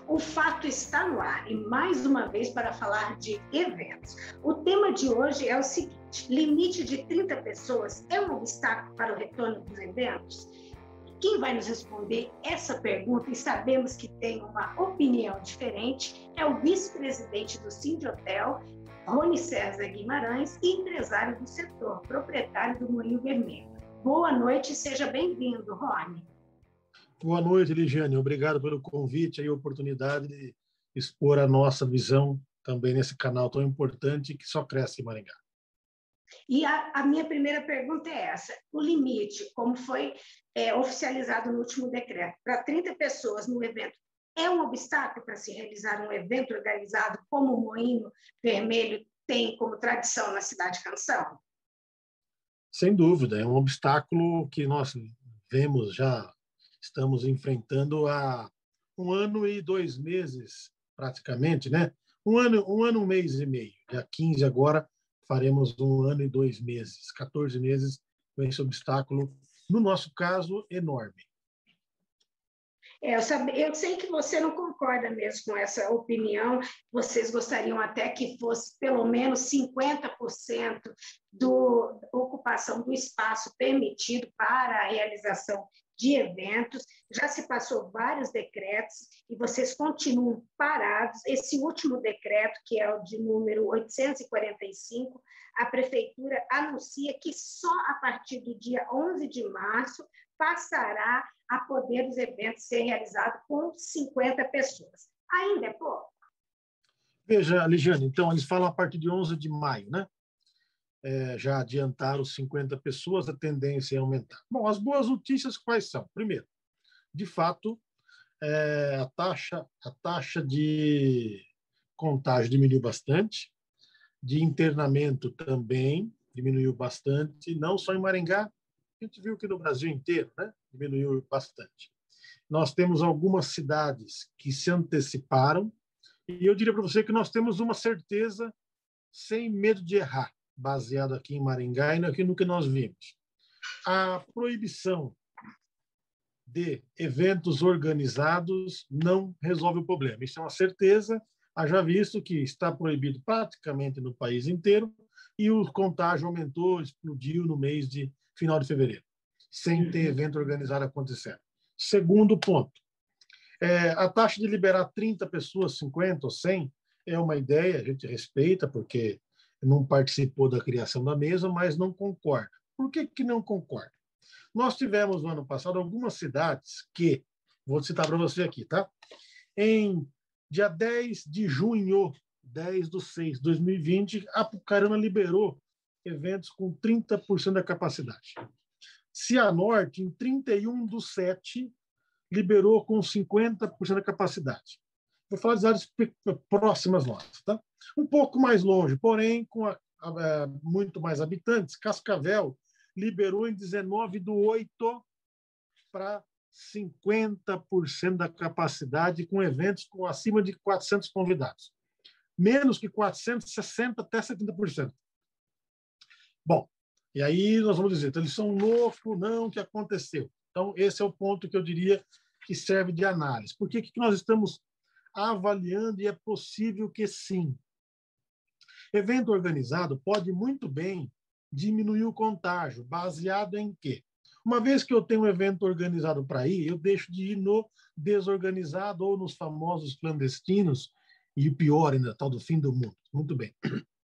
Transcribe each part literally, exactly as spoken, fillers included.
O fato está no ar e, mais uma vez, para falar de eventos. O tema de hoje é o seguinte: limite de trinta pessoas é um obstáculo para o retorno dos eventos? Quem vai nos responder essa pergunta, e sabemos que tem uma opinião diferente, é o vice-presidente do Sindhotel, Rony César Guimarães, e empresário do setor, proprietário do Moinho Vermelho. Boa noite e seja bem-vindo, Rony. Boa noite, Ligiane. Obrigado pelo convite e a oportunidade de expor a nossa visão também nesse canal tão importante que só cresce em Maringá. E a, a minha primeira pergunta é essa: o limite, como foi é, oficializado no último decreto, para trinta pessoas no evento, é um obstáculo para se realizar um evento organizado como o Moinho Vermelho tem como tradição na cidade Canção? Sem dúvida, é um obstáculo que nós vemos já, estamos enfrentando há um ano e dois meses, praticamente, né? Um ano, um ano, um mês e meio. Dia quinze agora faremos um ano e dois meses, quatorze meses com esse obstáculo, no nosso caso, enorme. É, eu, sabe, eu sei que você não concorda mesmo com essa opinião, vocês gostariam até que fosse pelo menos cinquenta por cento da ocupação do espaço permitido para a realização de eventos. Já se passou vários decretos e vocês continuam parados. Esse último decreto, que é o de número oitocentos e quarenta e cinco, a Prefeitura anuncia que só a partir do dia onze de março passará a poder os eventos ser realizados com cinquenta pessoas. Ainda é pouco? Veja, Ligiane, então eles falam a partir de onze de maio, né? É, já adiantaram cinquenta pessoas, a tendência é aumentar. Bom, as boas notícias quais são? Primeiro, de fato, é, a, taxa, a taxa de contágio diminuiu bastante, de internamento também diminuiu bastante, não só em Maringá, a gente viu que no Brasil inteiro, né, diminuiu bastante. Nós temos algumas cidades que se anteciparam, e eu diria para você que nós temos uma certeza, sem medo de errar, baseado aqui em Maringá e naquilo que nós vimos. A proibição de eventos organizados não resolve o problema. Isso é uma certeza, haja visto que está proibido praticamente no país inteiro e o contágio aumentou, explodiu no mês de final de fevereiro, sem ter evento organizado acontecendo. Segundo ponto, é, a taxa de liberar trinta pessoas, cinquenta ou cem, é uma ideia, a gente respeita, porque não participou da criação da mesa, mas não concorda. Por que que não concorda? Nós tivemos, no ano passado, algumas cidades que, vou citar para você aqui, tá? Em dia dez de junho, dez de seis de dois mil e vinte, a Apucarana liberou eventos com trinta por cento da capacidade. Cianorte, em trinta e um de sete, liberou com cinquenta por cento da capacidade. Vou falar das áreas próximas nossas, tá? Um pouco mais longe, porém, com a, a, a, muito mais habitantes, Cascavel liberou em dezenove de oito para cinquenta por cento da capacidade, com eventos com acima de quatrocentos convidados. Menos que quatrocentos, sessenta até setenta por cento. Bom, e aí nós vamos dizer, então, eles são loucos, não, o que aconteceu? Então, esse é o ponto que eu diria que serve de análise. Por que que nós estamos avaliando e é possível que sim? Evento organizado pode muito bem diminuir o contágio, baseado em quê? Uma vez que eu tenho um evento organizado para ir, eu deixo de ir no desorganizado ou nos famosos clandestinos, e o pior ainda, tal do fim do mundo. Muito bem.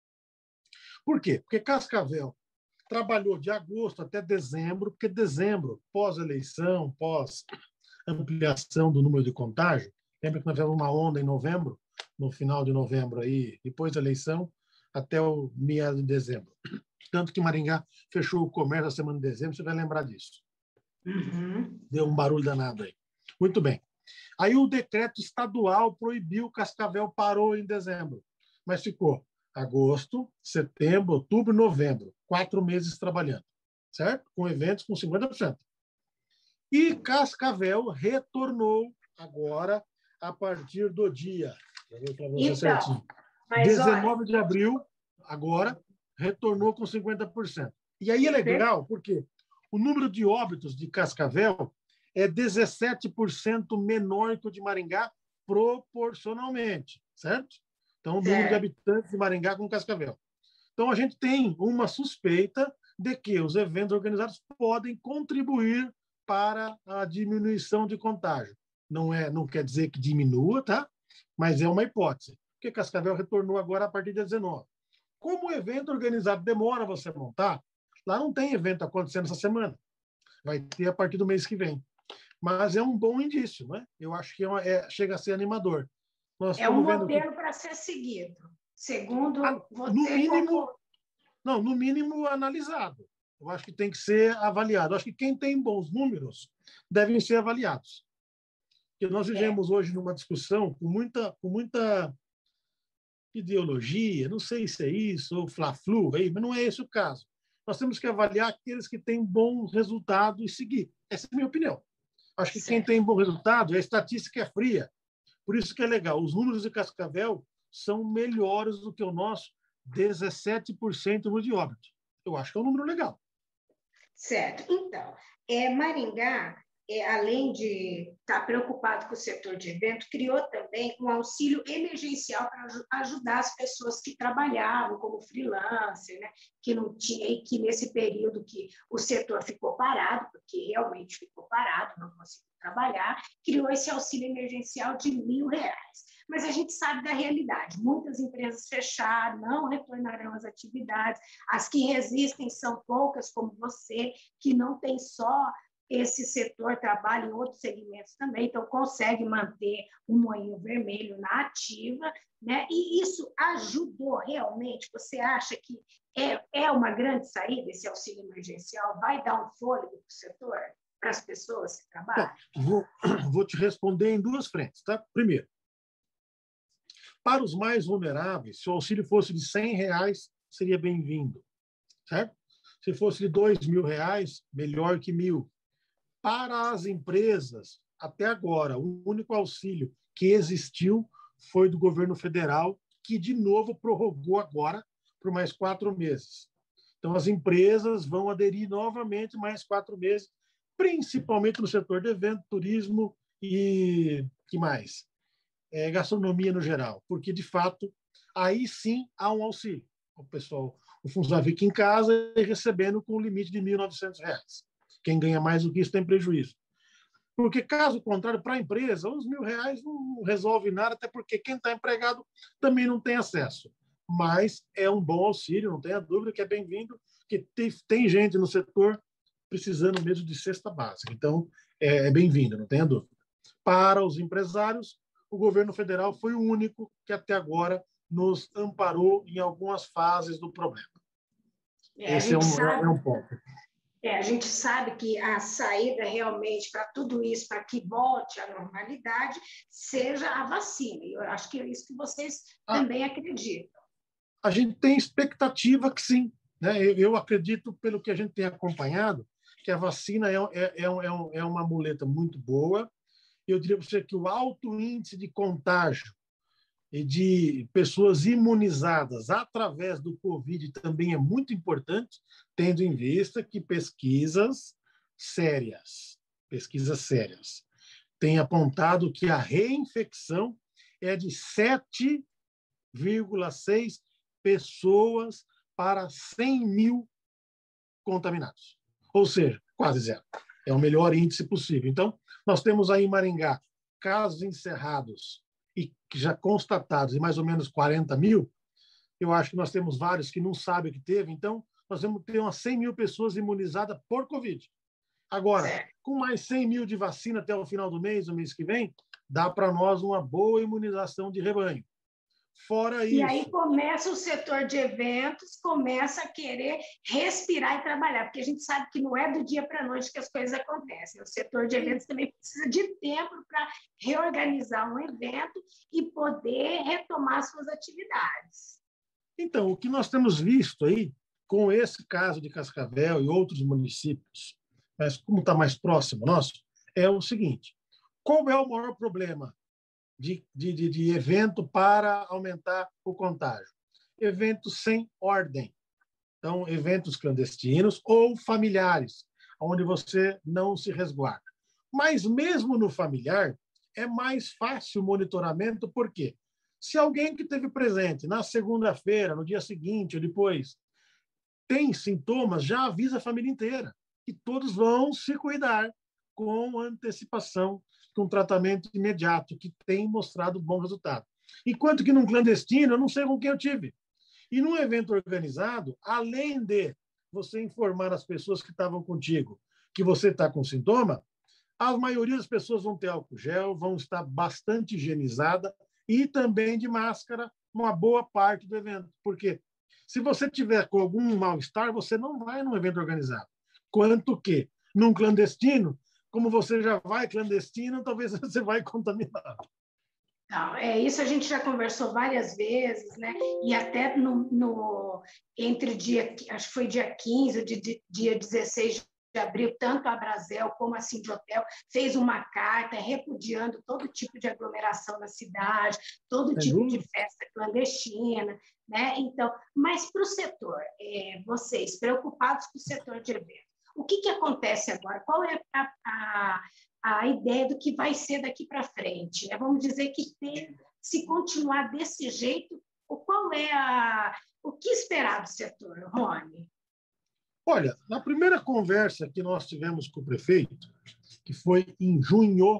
Por quê? Porque Cascavel trabalhou de agosto até dezembro, porque dezembro, pós-eleição, pós-ampliação do número de contágio, lembra que nós tivemos uma onda em novembro, no final de novembro, aí, depois da eleição, até o meado de dezembro. Tanto que Maringá fechou o comércio na semana de dezembro, você vai lembrar disso. Uhum. Deu um barulho danado aí. Muito bem. Aí o decreto estadual proibiu, Cascavel parou em dezembro, mas ficou agosto, setembro, outubro, novembro, quatro meses trabalhando, certo? Com eventos com cinquenta por cento. E Cascavel retornou agora a partir do dia, já vou para você então, certinho, dezenove de abril, agora, retornou com cinquenta por cento. E aí é legal, porque o número de óbitos de Cascavel é dezessete por cento menor que o de Maringá, proporcionalmente, certo? Então, o número Certo. de habitantes de Maringá com Cascavel. Então, a gente tem uma suspeita de que os eventos organizados podem contribuir para a diminuição de contágio. Não, é, não quer dizer que diminua, tá? Mas é uma hipótese. Porque Cascavel retornou agora a partir de dezenove. Como o evento organizado demora você montar, lá não tem evento acontecendo essa semana. Vai ter a partir do mês que vem. Mas é um bom indício, né? Eu acho que é uma, é, chega a ser animador. Nós É um estamos vendo modelo que, para ser seguido, segundo a, no você. mínimo, não, no mínimo analisado. Eu acho que tem que ser avaliado. Eu acho que quem tem bons números devem ser avaliados. Porque nós vivemos é. hoje numa discussão com muita, com muita ideologia, não sei se é isso, ou fla-flu, mas não é esse o caso. Nós temos que avaliar aqueles que têm bom resultado e seguir. Essa é a minha opinião. Acho que certo. Quem tem bom resultado, a estatística é fria. Por isso que é legal. Os números de Cascavel são melhores do que o nosso, dezessete por cento no de óbito. Eu acho que é um número legal. Certo. Então, é, Maringá, é, além de estar preocupado com o setor de evento, criou também um auxílio emergencial para ajudar as pessoas que trabalhavam como freelancer, né? Que não tinha, e que nesse período que o setor ficou parado, porque realmente ficou parado, não conseguiu trabalhar, criou esse auxílio emergencial de mil reais. Mas a gente sabe da realidade. Muitas empresas fecharam, não retornarão às atividades. As que resistem são poucas, como você, que não tem só esse setor, trabalha em outros segmentos também, então consegue manter o moinho vermelho na ativa, né? E isso ajudou realmente? Você acha que é, é uma grande saída esse auxílio emergencial? Vai dar um fôlego para o setor, para as pessoas que trabalham? Bom, vou, vou te responder em duas frentes, tá? Primeiro, para os mais vulneráveis, se o auxílio fosse de cem reais, seria bem-vindo, certo? Se fosse de dois mil reais, melhor que mil. Para as empresas, até agora, o único auxílio que existiu foi do governo federal, que, de novo, prorrogou agora por mais quatro meses. Então, as empresas vão aderir novamente mais quatro meses, principalmente no setor de evento, turismo e que mais? É, gastronomia no geral, porque, de fato, aí sim há um auxílio. O pessoal, o funcionário fica em casa e recebendo com o limite de mil e novecentos reais. Quem ganha mais do que isso tem prejuízo. Porque, caso contrário, para a empresa, os mil reais não resolve nada, até porque quem está empregado também não tem acesso. Mas é um bom auxílio, não tenha dúvida que é bem-vindo, que tem, tem gente no setor precisando mesmo de cesta básica. Então, é, é bem-vindo, não tenha dúvida. Para os empresários, o governo federal foi o único que até agora nos amparou em algumas fases do problema. É, Esse é um, sabe, é um ponto. É, a gente sabe que a saída realmente para tudo isso, para que volte à normalidade, seja a vacina. Eu acho que é isso que vocês ah, também acreditam. A gente tem expectativa que sim. Né? Eu, eu acredito, pelo que a gente tem acompanhado, que a vacina é, é, é, um, é uma muleta muito boa. Eu diria para você que o alto índice de contágio e de pessoas imunizadas através do Covid também é muito importante, tendo em vista que pesquisas sérias, pesquisas sérias, têm apontado que a reinfecção é de sete vírgula seis pessoas para cem mil contaminados. Ou seja, quase zero. É o melhor índice possível. Então, nós temos aí em Maringá casos encerrados e já constatados em mais ou menos quarenta mil. Eu acho que nós temos vários que não sabem o que teve. Então, nós vamos ter umas cem mil pessoas imunizadas por Covid. Agora, certo. Com mais cem mil de vacina até o final do mês, no mês que vem, dá para nós uma boa imunização de rebanho. Fora isso. E aí começa o setor de eventos, começa a querer respirar e trabalhar, porque a gente sabe que não é do dia para a noite que as coisas acontecem. O setor de eventos também precisa de tempo para reorganizar um evento e poder retomar suas atividades. Então, o que nós temos visto aí, com esse caso de Cascavel e outros municípios, mas como está mais próximo nosso, é o seguinte: qual é o maior problema De, de, de evento para aumentar o contágio? Eventos sem ordem. Então, eventos clandestinos ou familiares, onde você não se resguarda. Mas, mesmo no familiar, é mais fácil o monitoramento, por quê? Se alguém que esteve presente na segunda-feira, no dia seguinte ou depois, tem sintomas, já avisa a família inteira. E todos vão se cuidar com antecipação, com tratamento imediato, que tem mostrado bom resultado. Enquanto que num clandestino, eu não sei com quem eu tive. E num evento organizado, além de você informar as pessoas que estavam contigo que você está com sintoma, a maioria das pessoas vão ter álcool gel, vão estar bastante higienizada e também de máscara uma boa parte do evento. Porque se você tiver com algum mal-estar, você não vai num evento organizado. Quanto que, num clandestino, como você já vai clandestino, talvez você vai contaminado. Não, é isso a gente já conversou várias vezes, né? E até no, no entre dia, acho que foi dia quinze, de, dia dezesseis de abril, tanto a Abrazel como a Sindhotel fez uma carta repudiando todo tipo de aglomeração na cidade, todo é tipo duro. de festa clandestina, né? Então, mas para o setor, é, vocês preocupados com o setor de eventos, o que, que acontece agora? Qual é a, a, a ideia do que vai ser daqui para frente? Né? Vamos dizer que tem, se continuar desse jeito, qual é a, o que esperar do setor, Rony? Olha, na primeira conversa que nós tivemos com o prefeito, que foi em junho,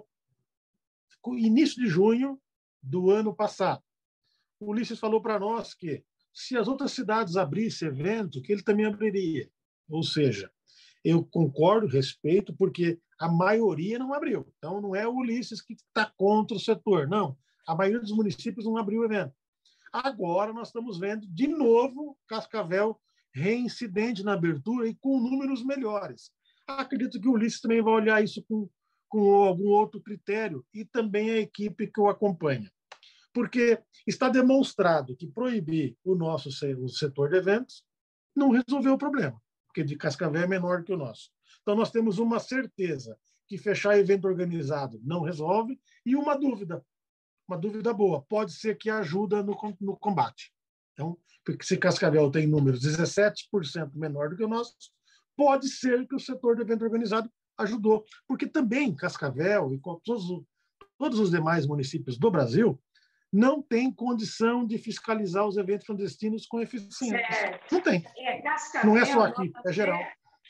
início de junho do ano passado, o Ulisses falou para nós que se as outras cidades abrissem evento, que ele também abriria. Ou seja, eu concordo, respeito, porque a maioria não abriu. Então, não é o Ulisses que está contra o setor, não. A maioria dos municípios não abriu o evento. Agora nós estamos vendo, de novo, Cascavel reincidente na abertura e com números melhores. Acredito que o Ulisses também vai olhar isso com, com algum outro critério e também a equipe que o acompanha. Porque está demonstrado que proibir o nosso o setor de eventos não resolveu o problema, porque de Cascavel é menor que o nosso. Então, nós temos uma certeza que fechar evento organizado não resolve e uma dúvida, uma dúvida boa, pode ser que ajuda no, no combate. Então, porque se Cascavel tem números dezessete por cento menor do que o nosso, pode ser que o setor de evento organizado ajudou, porque também Cascavel e todos, todos os demais municípios do Brasil não tem condição de fiscalizar os eventos clandestinos com eficiência. Certo. Não tem. É, Cascavel, não é só aqui, é geral.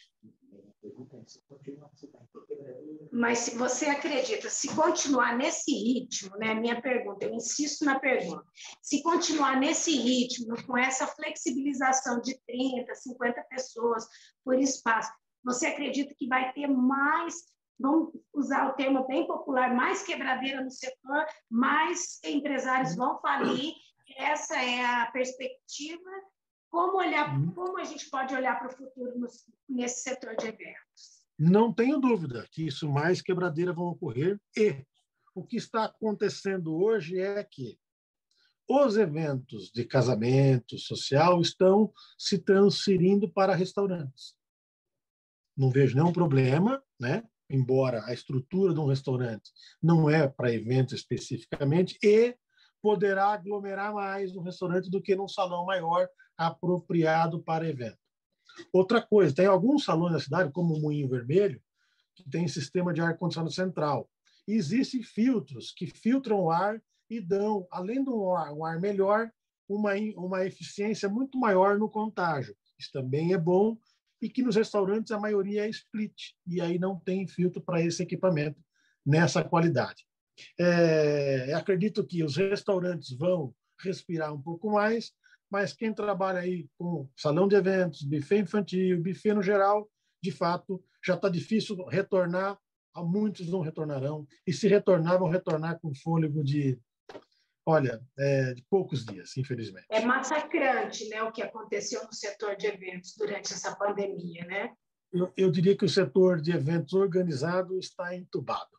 Mas se você acredita, se continuar nesse ritmo, né? Minha pergunta, eu insisto na pergunta, se continuar nesse ritmo, com essa flexibilização de trinta, cinquenta pessoas por espaço, você acredita que vai ter mais, vamos usar o termo bem popular, mais quebradeira no setor, mais empresários vão falir? Essa é a perspectiva. Como olhar, como a gente pode olhar para o futuro nesse setor de eventos? Não tenho dúvida que isso mais quebradeira vão ocorrer e o que está acontecendo hoje é que os eventos de casamento social estão se transferindo para restaurantes. Não vejo nenhum problema, né? Embora a estrutura de um restaurante não é para evento especificamente, e poderá aglomerar mais um restaurante do que num salão maior apropriado para evento. Outra coisa, tem alguns salões na cidade, como o Moinho Vermelho, que tem sistema de ar-condicionado central. E existem filtros que filtram o ar e dão, além de um ar, um ar melhor, uma, uma eficiência muito maior no contágio. Isso também é bom, e que nos restaurantes a maioria é split, e aí não tem filtro para esse equipamento nessa qualidade. É, acredito que os restaurantes vão respirar um pouco mais, mas quem trabalha aí com salão de eventos, buffet infantil, buffet no geral, de fato, já está difícil retornar, muitos não retornarão, e se retornar, vão retornar com fôlego de, olha, é, de poucos dias, infelizmente. É massacrante, né, o que aconteceu no setor de eventos durante essa pandemia, né? Eu, eu diria que o setor de eventos organizado está entubado.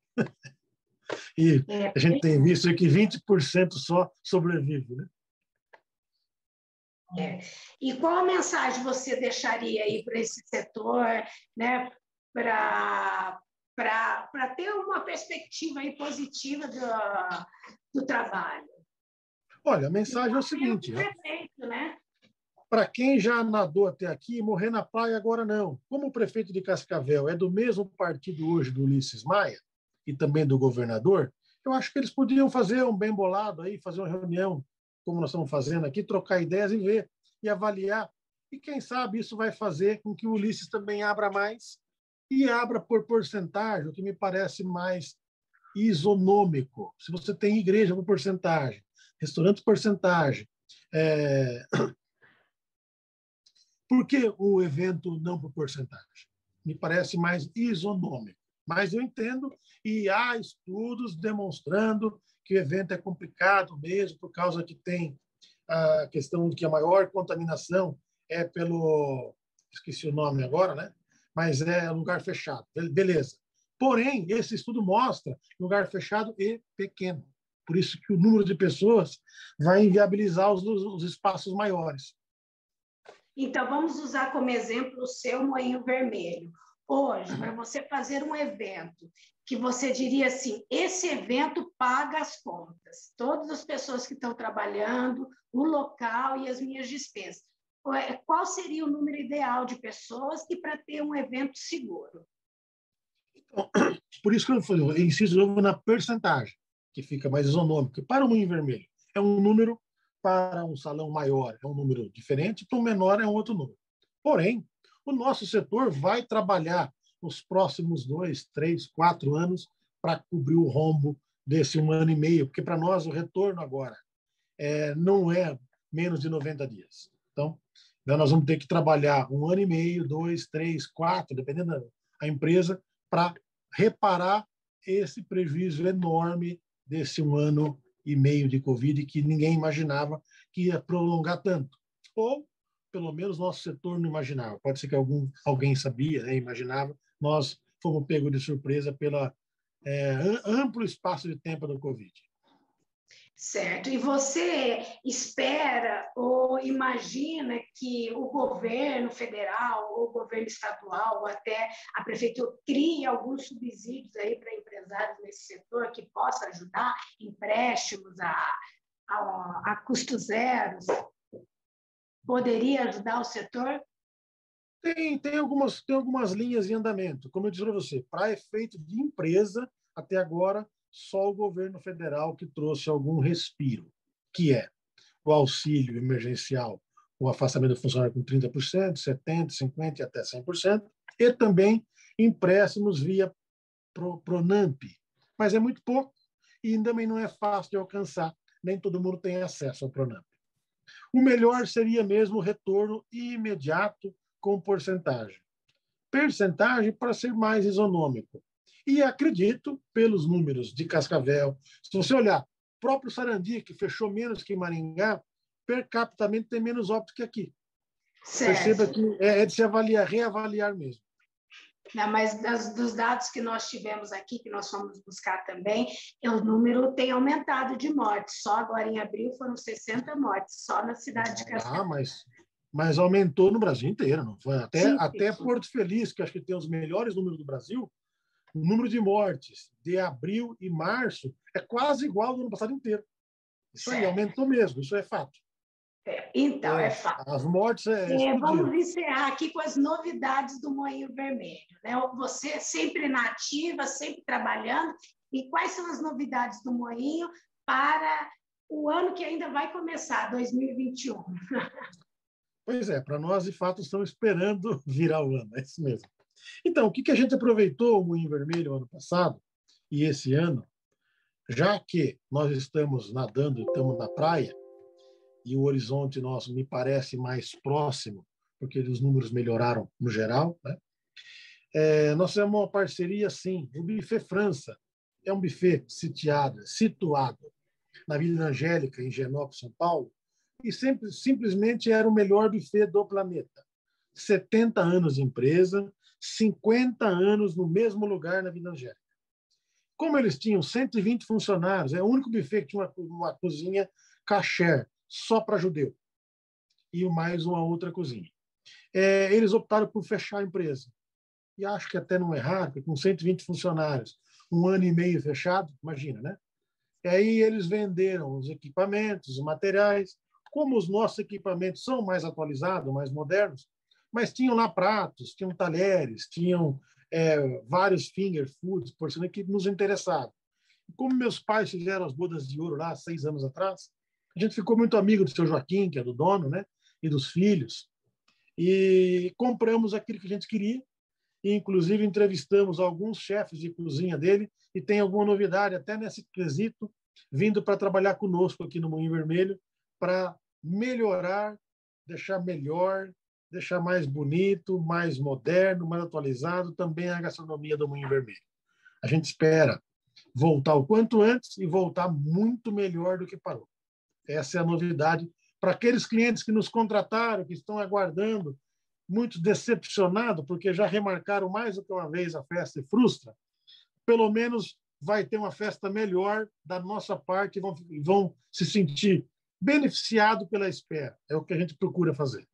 E é, a gente tem visto que vinte por cento só sobrevive, né? É. E qual a mensagem você deixaria aí para esse setor, né, para para ter uma perspectiva aí positiva do, do trabalho? Olha, a mensagem é o seguinte, prefeito, né? Para quem já nadou até aqui, morrer na praia agora não. Como o prefeito de Cascavel é do mesmo partido hoje do Ulisses Maia e também do governador, Eu acho que eles podiam fazer um bem bolado aí, fazer uma reunião, como nós estamos fazendo aqui, trocar ideias e ver, e avaliar. E quem sabe isso vai fazer com que o Ulisses também abra mais e abra por porcentagem, o que me parece mais isonômico. Se você tem igreja por porcentagem, restaurante por porcentagem, é... por que o evento não por porcentagem? Me parece mais isonômico. Mas eu entendo, e há estudos demonstrando que o evento é complicado mesmo, por causa que tem a questão de que a maior contaminação é pelo... esqueci o nome agora, né? Mas é lugar fechado. Beleza. Porém, esse estudo mostra lugar fechado e pequeno. Por isso que o número de pessoas vai inviabilizar os, os espaços maiores. Então, vamos usar como exemplo o seu Moinho Vermelho. Hoje, para você fazer um evento que você diria assim, esse evento paga as contas, todas as pessoas que estão trabalhando, o local e as minhas despesas. Qual seria o número ideal de pessoas e para ter um evento seguro? Então, por isso que eu, falei, eu insisto novo na percentagem, que fica mais isonômico. Para o Moinho Vermelho, é um número, para um salão maior é um número diferente, para um menor é um outro número. Porém, o nosso setor vai trabalhar nos próximos dois, três, quatro anos para cobrir o rombo desse um ano e meio, porque para nós o retorno agora é, não é menos de noventa dias. Então, nós vamos ter que trabalhar um ano e meio, dois, três, quatro, dependendo da empresa, para reparar esse prejuízo enorme desse um ano e meio de Covid que ninguém imaginava que ia prolongar tanto. Ou, pelo menos, nosso setor não imaginava. Pode ser que algum, alguém sabia, né, imaginava. Nós fomos pegos de surpresa pelo é, amplo espaço de tempo do Covid. Certo. E você espera ou imagina que o governo federal, ou o governo estadual, ou até a prefeitura crie alguns subsídios aí para empresários nesse setor que possa ajudar, empréstimos a, a, a custo zero? Poderia ajudar o setor? Tem, tem, algumas, tem algumas linhas em andamento. Como eu disse para você, para efeito de empresa, até agora, só o governo federal que trouxe algum respiro, que é o auxílio emergencial, o afastamento do funcionário com trinta por cento, setenta por cento, cinquenta por cento e até cem por cento, e também empréstimos via Pronamp. Mas é muito pouco e também não é fácil de alcançar, nem todo mundo tem acesso ao Pronamp. O melhor seria mesmo o retorno imediato com porcentagem. Percentagem para ser mais isonômico. E acredito, pelos números de Cascavel, se você olhar, o próprio Sarandi, que fechou menos que Maringá, per capita tem menos óbito que aqui. Certo. Perceba que é de se avaliar, reavaliar mesmo. Não, mas das, dos dados que nós tivemos aqui, que nós fomos buscar também, o número tem aumentado de mortes. Só agora em abril foram sessenta mortes, só na cidade de Cascavel. Ah, mas, mas aumentou no Brasil inteiro, não foi? Até, sim, até sim. Porto Feliz, que acho que tem os melhores números do Brasil, o número de mortes de abril e março é quase igual ao do ano passado inteiro. Isso certo. Aí, aumentou mesmo, isso é fato. É, então, é, é fato. As mortes é, é Vamos encerrar aqui com as novidades do Moinho Vermelho. Né? Você sempre na ativa, sempre trabalhando. E quais são as novidades do Moinho para o ano que ainda vai começar, dois mil e vinte e um? Pois é, para nós, de fato, estamos esperando virar o ano, é isso mesmo. Então, o que a gente aproveitou o Moinho Vermelho ano passado e esse ano, já que nós estamos nadando, estamos na praia, e o horizonte nosso me parece mais próximo, porque os números melhoraram no geral, né? É, nós temos uma parceria, sim, o Buffet França, é um buffet sitiado, situado na Vila Angélica, em Genópolis, São Paulo, e sempre, simplesmente era o melhor buffet do planeta. setenta anos de empresa, cinquenta anos no mesmo lugar na Vila Angélica. Como eles tinham cento e vinte funcionários, é o único buffet que tinha uma, uma cozinha kasher, só para judeu, e mais uma outra cozinha. É, eles optaram por fechar a empresa. E acho que até não é raro, porque com cento e vinte funcionários, um ano e meio fechado, imagina, né? E aí eles venderam os equipamentos, os materiais. Como os nossos equipamentos são mais atualizados, mais modernos, mas tinham lá pratos, tinham talheres, tinham é, vários finger foods, porções que nos interessavam. Como meus pais fizeram as bodas de ouro lá seis anos atrás, a gente ficou muito amigo do seu Joaquim, que é do dono, né? E dos filhos. E compramos aquilo que a gente queria. E, inclusive, entrevistamos alguns chefes de cozinha dele e tem alguma novidade, até nesse quesito, vindo para trabalhar conosco aqui no Moinho Vermelho, para melhorar, deixar melhor, deixar mais bonito, mais moderno, mais atualizado também a gastronomia do Moinho Vermelho. A gente espera voltar o quanto antes e voltar muito melhor do que parou. Essa é a novidade para aqueles clientes que nos contrataram, que estão aguardando, muito decepcionados, porque já remarcaram mais do que uma vez a festa e frustra. Pelo menos vai ter uma festa melhor da nossa parte e vão, vão se sentir beneficiados pela espera. É o que a gente procura fazer.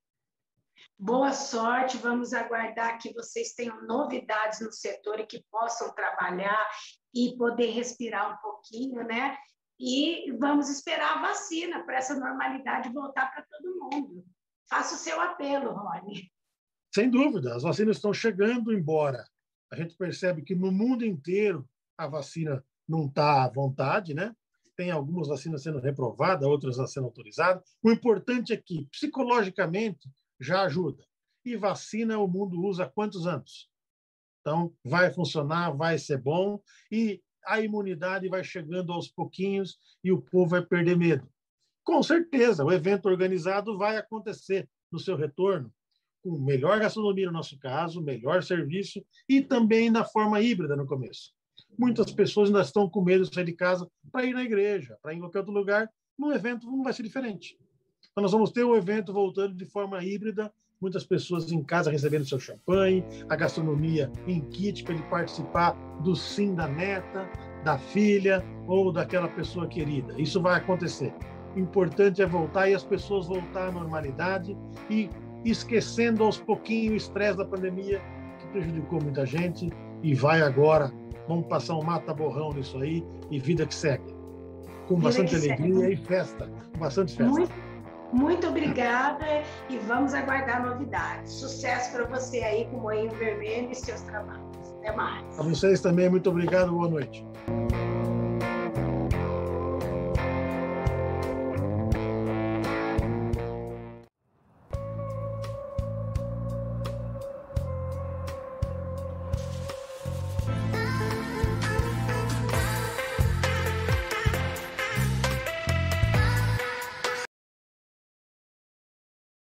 Boa sorte, vamos aguardar que vocês tenham novidades no setor e que possam trabalhar e poder respirar um pouquinho, né? E vamos esperar a vacina para essa normalidade voltar para todo mundo. Faça o seu apelo, Rony. Sem dúvida, as vacinas estão chegando, embora a gente percebe que no mundo inteiro a vacina não está à vontade, né? Tem algumas vacinas sendo reprovadas, outras sendo autorizadas. O importante é que, psicologicamente, já ajuda. E vacina o mundo usa há quantos anos? Então, vai funcionar, vai ser bom, e a imunidade vai chegando aos pouquinhos e o povo vai perder medo. Com certeza, o evento organizado vai acontecer no seu retorno, com melhor gastronomia no nosso caso, melhor serviço, e também na forma híbrida no começo. Muitas pessoas ainda estão com medo de sair de casa para ir na igreja, para ir em qualquer outro lugar. No evento não vai ser diferente. Então, nós vamos ter o evento voltando de forma híbrida, muitas pessoas em casa recebendo seu champanhe, a gastronomia em kit para ele participar do sim da neta, da filha ou daquela pessoa querida. Isso vai acontecer. O importante é voltar e as pessoas voltar à normalidade e esquecendo aos pouquinhos o estresse da pandemia, que prejudicou muita gente, e vai agora, vamos passar um mata-borrão nisso aí e vida que segue. Com bastante alegria segue. E festa, com bastante festa. Muito, muito obrigada e vamos aguardar novidades. Sucesso para você aí com o Moinho Vermelho e seus trabalhos. Até mais. A vocês também, muito obrigado, boa noite.